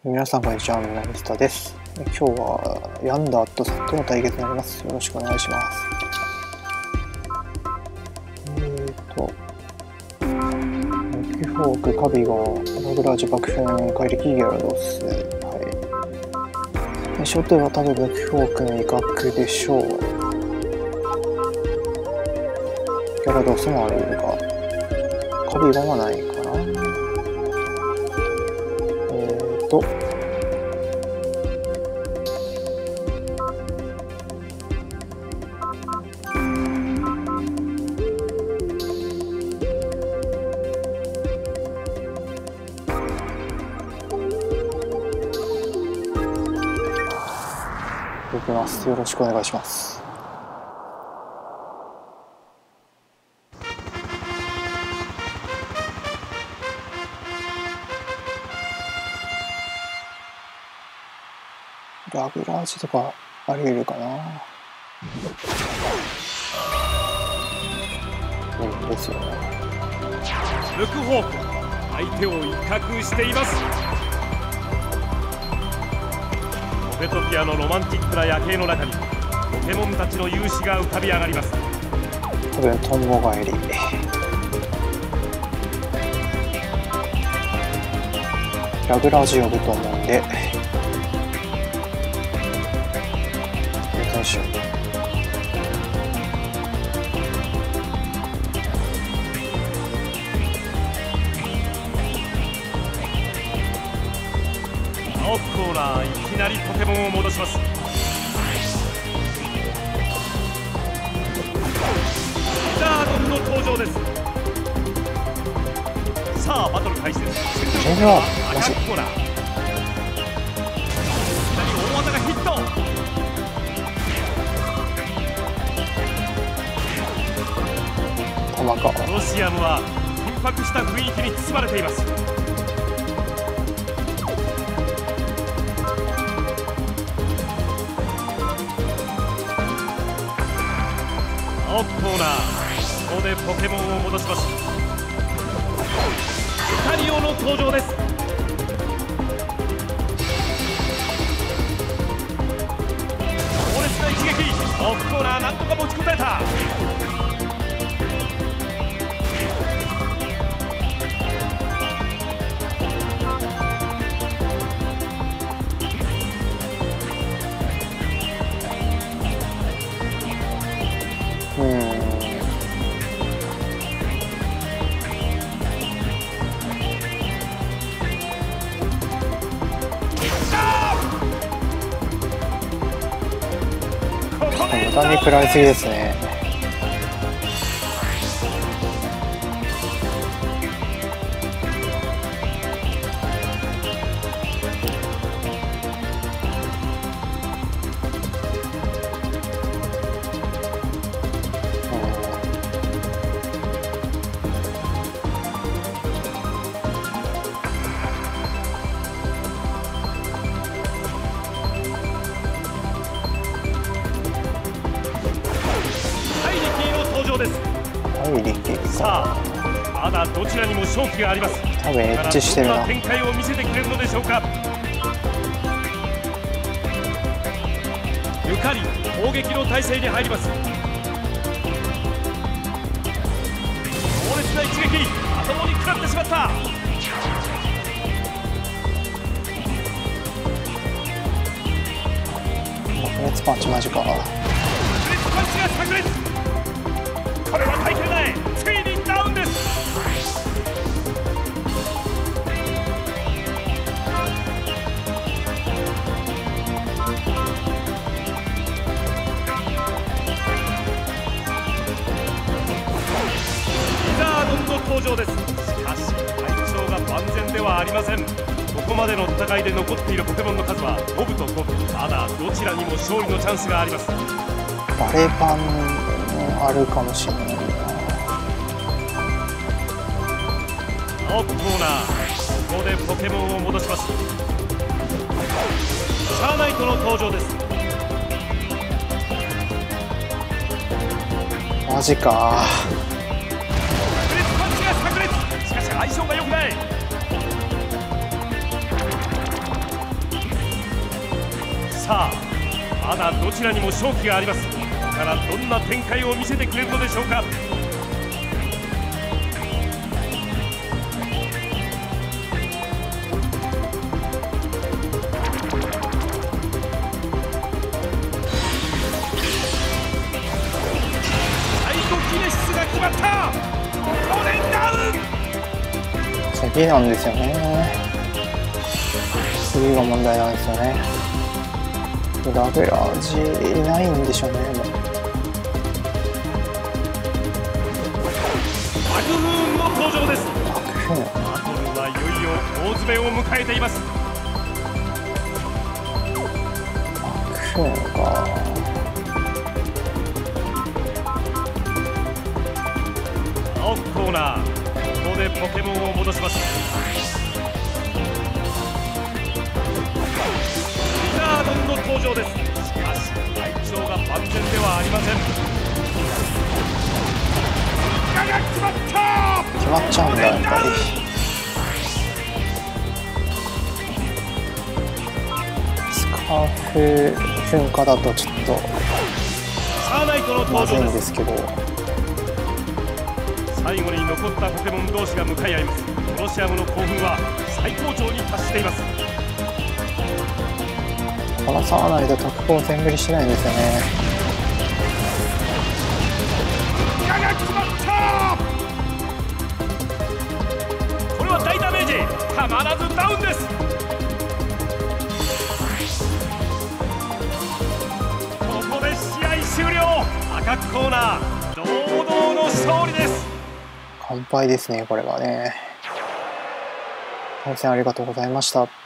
皆さんこんにちは、ミスタです。今日はヤンダーとの対決になります。よろしくお願いします。ミキフォーク、カビゴン、ラグラージュ、爆風、怪力、ギャラドス。はい。初手は多分ミキフォークの威嚇でしょう。ギャラドスもあり得るか。カビゴンはないかな。いきます。よろしくお願いします。ラグラージとかあり得るかな。うんですよね。 ルクホーク、相手を威嚇しています。ポテトピアのロマンティックな夜景の中にポケモンたちの勇姿が浮かび上がります。 多分トンボ帰り。ラグラージ呼ぶと思うんで。どうしよう。 青コーナー、いきなりポケモンを戻します。ザードンの登場です。さあバトル開始です。 これはマジコーナー、大技がヒット。 玉か。 ロシアムは緊迫した雰囲気に包まれています。青コーナー、ここでポケモンを戻します。ルカリオの登場です。強烈な一撃、青コーナーなんとか持ちこたえた。 無駄に食らいすぎですね。 さあ、まだどちらにも勝機があります。 多分エッジしてるな。 どんな展開を見せてくれるのでしょうか。ルカリ、攻撃の体勢に入ります。強烈な一撃、頭に食らってしまった。 爆裂パンチマジか。 爆裂パンチが炸裂。これは耐えきれない。ついにダウンです。リザードンの登場です。しかし体調が万全ではありません。ここまでの戦いで残っているポケモンの数は5部と5部。まだどちらにも勝利のチャンスがあります。 バレーパンあるかもしれないな。 青コーナー、ここでポケモンを戻します。シャーナイトの登場です。 マジか。 爆裂パンチが炸裂。しかし相性が良くない。 さあまだどちらにも勝機があります。ここからどんな展開を見せてくれるのでしょうか。決まった。これダウン。 次なんですよね。次が問題なんですよね。ラベラージいないんでしょうね。もうバクフーンの登場です。 バクフーン、 バトルはいよいよ大詰めを迎えています。 バクフーンか。 青コーナー、ここでポケモンを戻します。リザードンの登場です。しかし体調が万全ではありません。が決まった。 決まっちゃうんだやっぱり。スカーフ噴火だとちょっとサーナイトのまずい登場で。 んですすけど、 最後に残ったポケモン同士が向かい合います。コロシアムの興奮は最高潮に達しています。 この触らないと特攻全振りしないんですよね。 が決まった。これは大ダメージ。たまらずダウンです。ここで試合終了。赤コーナー堂々の勝利です。 乾杯ですねこれはね。対戦ありがとうございました。